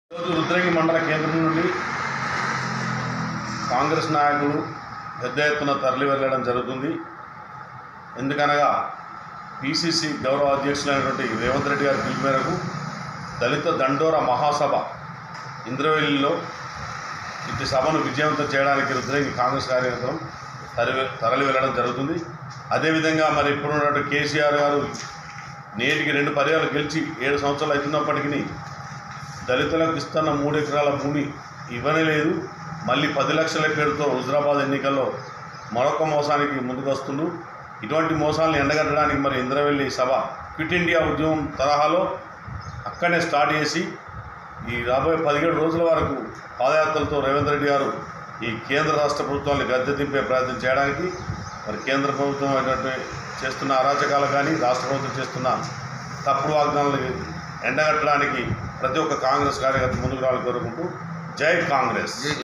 రుద్రంగి మండల కేంద్రం నుండి కాంగ్రెస్ నాయకులు పెద్ద ఎత్తున తరలి వెళ్ళడం జరుగుతుంది. ఎందుకనగా పిసిసి గౌరవ అధ్యక్షులైనటువంటి రేవంత్ రెడ్డి గారి పిలుపు మేరకు దళిత దండోర మహాసభ ఇంద్రవెల్లిలో ఇట్టి సభను విజయవంతం చేయడానికి రుద్రంగి కాంగ్రెస్ కార్యకర్తలు తరలి వెళ్ళడం జరుగుతుంది. అదేవిధంగా మరి ఇప్పుడున్నటువంటి కేసీఆర్ గారు నేటికి 2 పర్యాలు గెలిచి 7 సంవత్సరాలు అవుతున్నప్పటికీ దళితులకు ఇస్తున్న 3 ఎకరాల భూమి ఇవ్వనే లేదు. మళ్ళీ 10 లక్షల పేరుతో హుజరాబాద్ ఎన్నికల్లో మరొక మోసానికి ముందుకు వస్తుండు. ఇటువంటి మోసాలను ఎండగట్టడానికి మరి ఇంద్రవెల్లి సభ క్విట్ ఇండియా ఉద్యమం తరహాలో అక్కడనే స్టార్ట్ చేసి ఈ రాబోయే 17 రోజుల వరకు పాదయాత్రలతో రేవంత్ రెడ్డి గారు ఈ కేంద్ర రాష్ట్ర ప్రభుత్వాన్ని గద్దె దింపే ప్రయత్నం చేయడానికి మరి కేంద్ర ప్రభుత్వం చేస్తున్న అరాచకాలు కానీ రాష్ట్ర ప్రభుత్వం చేస్తున్న తప్పుడు వాగ్దానాలను ఎండగట్టడానికి ప్రతి ఒక్క కాంగ్రెస్ కార్యకర్త ముందుకు రావాలని కోరుకుంటూ జై కాంగ్రెస్.